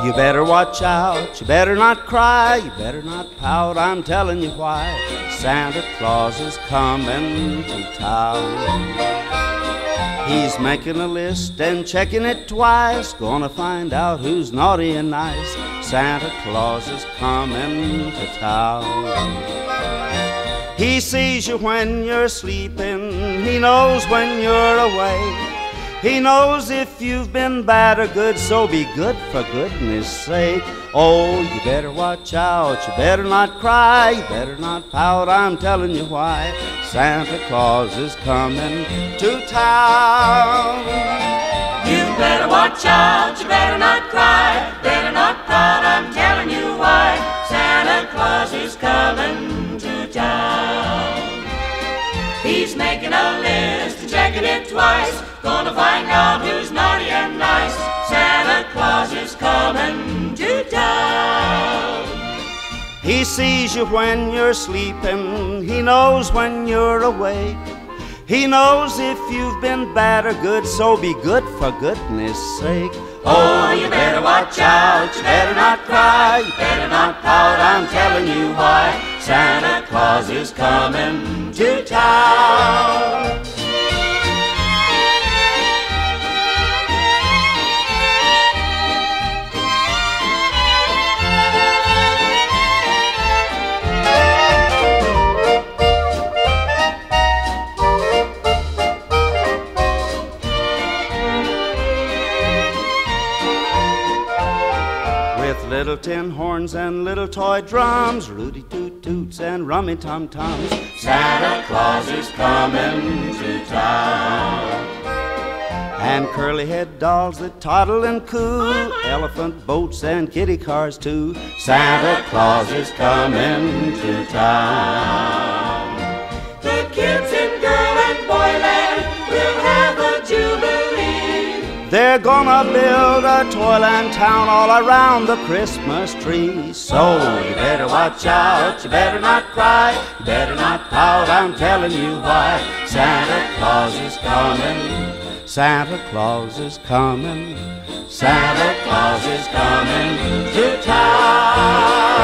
You better watch out, you better not cry, you better not pout, I'm telling you why. Santa Claus is coming to town. He's making a list and checking it twice, gonna find out who's naughty and nice. Santa Claus is coming to town. He sees you when you're sleeping, he knows when you're awake. He knows if you've been bad or good, so be good for goodness sake. Oh, you better watch out, you better not cry, you better not pout, I'm telling you why. Santa Claus is coming to town. You better watch out, you better not cry, better not pout, I'm telling you why. Santa Claus is coming to town. He's making a list and checking it twice, gonna find out who's naughty and nice. Santa Claus is coming to town. He sees you when you're sleeping, he knows when you're awake. He knows if you've been bad or good, so be good for goodness sake. Oh, you better watch out, you better not cry, you better not pout, I'm telling you why. Santa Claus is coming to town. Little tin horns and little toy drums, Rudy toot toots and rummy tum tums. Santa Claus is coming to town. And curly head dolls that toddle and coo, elephant boats and kitty cars too. Santa Claus is coming to town. The kids in girl and boyland will have a jubilee. They're gonna build a toyland town all around the Christmas tree. So you better watch out, you better not cry, you better not pout, I'm telling you why. Santa Claus is coming, Santa Claus is coming, Santa Claus is coming to town.